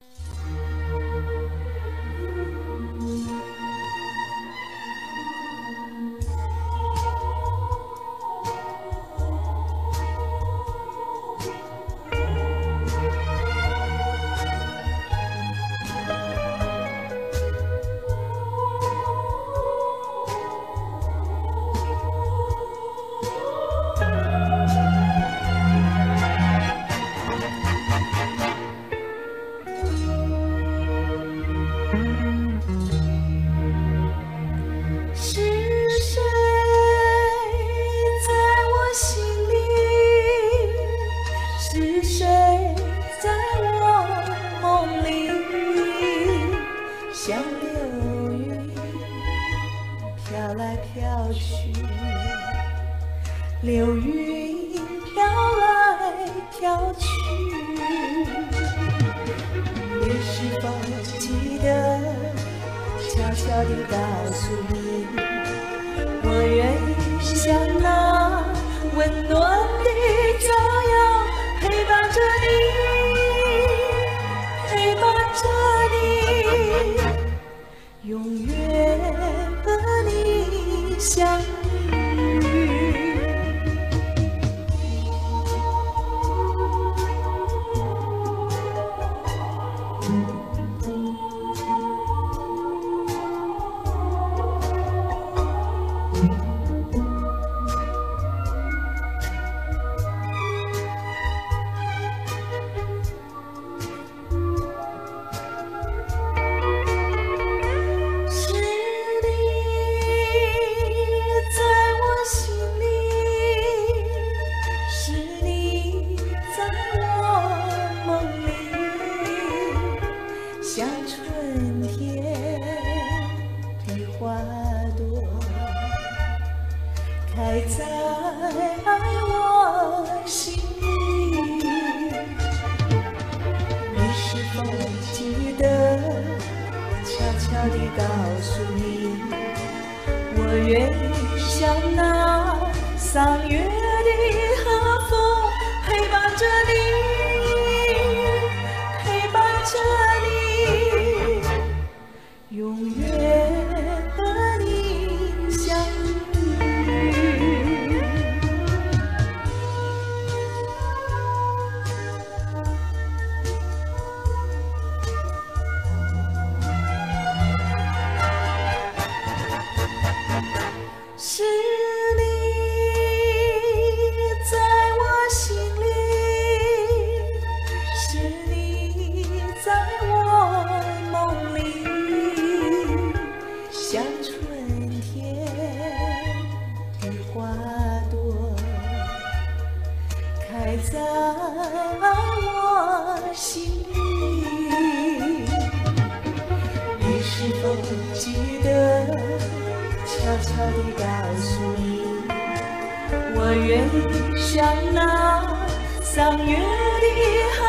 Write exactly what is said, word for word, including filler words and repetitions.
像流云飘来飘去，流云飘来飘去，你是否记得悄悄地告诉你，我愿意像那温暖的朝阳陪伴着你，陪伴着你，永远和你相遇。像春天的花朵，开在我心里。你是否记得悄悄地告诉你，我愿意像那三月的和风陪伴着你，陪伴着你，永远和你相遇。是你在我心里，是你在我梦里，像春天的花朵，开在我心里。你是否记得悄悄地告诉你，我愿意像那三月的